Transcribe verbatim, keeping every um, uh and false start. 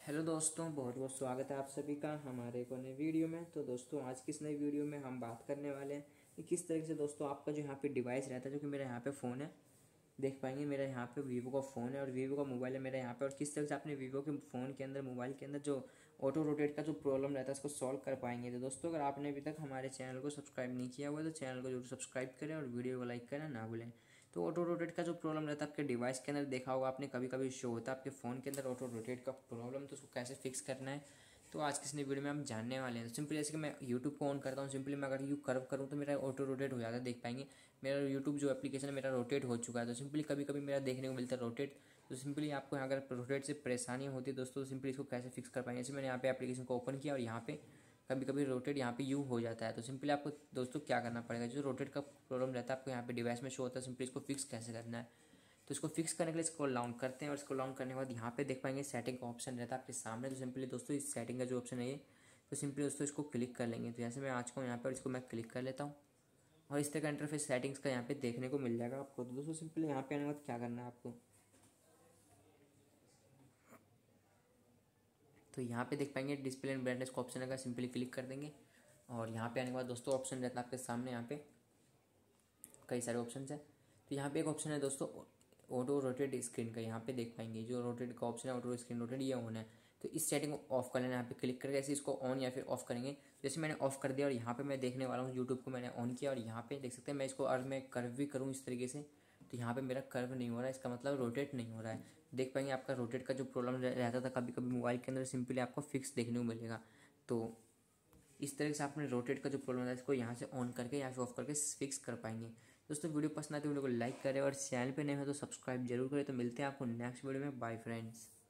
Hello दोस्तों, बहुत बहुत स्वागत है आप सभी का हमारे एक और नई वीडियो में। तो दोस्तों, आज की इस नई वीडियो में हम बात करने वाले हैं कि किस तरीके से दोस्तों आपका जो यहाँ पे डिवाइस रहता है, जो कि मेरा यहाँ पे फ़ोन है, देख पाएंगे मेरा यहाँ पे वीवो का फ़ोन है और वीवो का मोबाइल है मेरा यहाँ पे। और किस तरह से अपने वीवो के फ़ोन के अंदर, मोबाइल के अंदर जो ऑटो रोटेट का जो प्रॉब्लम रहता है उसको सॉल्व कर पाएंगे। तो दोस्तों, अगर आपने अभी तक हमारे चैनल को सब्सक्राइब नहीं किया हुआ है तो चैनल को जरूर सब्सक्राइब करें और वीडियो को लाइक करना ना भूलें। तो ऑटो रोटेट का जो प्रॉब्लम रहता है आपके डिवाइस के अंदर, देखा होगा आपने, कभी कभी शो होता है आपके फ़ोन के अंदर ऑटो रोटेट का प्रॉब्लम, तो उसको कैसे फिक्स करना है तो आज की इस नई वीडियो में हम जानने वाले हैं। तो सिंपली जैसे कि मैं यूट्यूब को ऑन करता हूँ, सिंपली मैं अगर यू कर्व करूँ तो मेरा ऑटो रोटेट हो जाता है। देख पाएंगे मेरा यूट्यूब जो एप्लीकेशन है मेरा रोटेट हो चुका है। तो सिंपली कभी कभी मेरा देखने को मिलता है रोटेट। तो सिंपली आपको यहाँ अगर रोटेट से परेशानी होती है दोस्तों, तो सिंपली इसको कैसे फिक्स कर पाएंगे। जैसे मैंने यहाँ पे एप्लीकेशन को ओपन किया और यहाँ पे कभी कभी रोटेट यहाँ पे यू हो जाता है। तो सिंपली आपको दोस्तों क्या करना पड़ेगा, जो रोटेट का प्रॉब्लम रहता है आपको यहाँ पे डिवाइस में शो होता है, सिंपली इसको फिक्स कैसे करना है। तो इसको फिक्स करने के लिए स्क्रॉल डाउन करते हैं और स्क्रॉल डाउन करने के बाद यहाँ पे देख पाएंगे सेटिंग का ऑप्शन रहता है आपके सामने। तो सिंपली दोस्तों इस सेटिंग का जो ऑप्शन है ये, तो सिंपली दोस्तों इसको क्लिक कर लेंगे। तो जैसे मैं आज को यहाँ पर इसको मैं क्लिक कर लेता हूँ और इस तरह का इंटरफेस सेटिंग्स का यहाँ पे देखने को मिल जाएगा आपको। तो दोस्तों सिंपली यहाँ पे आने के बाद क्या करना है आपको, तो यहाँ पे देख पाएंगे डिस्प्ले एंड ब्राइटनेस का ऑप्शन है, सिंपली क्लिक कर देंगे। और यहाँ पे आने के बाद दोस्तों ऑप्शन रहता है आपके सामने, यहाँ पे कई सारे ऑप्शन है। तो यहाँ पे एक ऑप्शन है दोस्तों ऑटो रोटेट स्क्रीन का, यहाँ पे देख पाएंगे जो रोटेट का ऑप्शन है ऑटो स्क्रीन रोटेट, ये ऑन है। तो इस सेटिंग को ऑफ कर लेना, यहाँ पे क्लिक करके ऐसे इसको ऑन या फिर ऑफ करेंगे। जैसे मैंने ऑफ कर दिया और यहाँ पे मैं देखने वाला हूँ यूट्यूब को मैंने ऑन किया और यहाँ पे देख सकते हैं मैं इसको अगर मैं कर्व भी करूँ इस तरीके से तो यहाँ पे मेरा कर्व नहीं हो रहा है, इसका मतलब रोटेट नहीं हो रहा है। देख पाएंगे आपका रोटेट का जो प्रॉब्लम रहता था कभी कभी मोबाइल के अंदर, सिंपली आपको फिक्स देखने को मिलेगा। तो इस तरह से आपने रोटेट का जो प्रॉब्लम है इसको यहाँ से ऑन करके या फिर ऑफ करके फिक्स कर पाएंगे। दोस्तों वीडियो पसंद आती है वीडियो को लाइक करें और चैनल पे नए हो तो सब्सक्राइब जरूर करें। तो मिलते हैं आपको नेक्स्ट वीडियो में। Bye friends.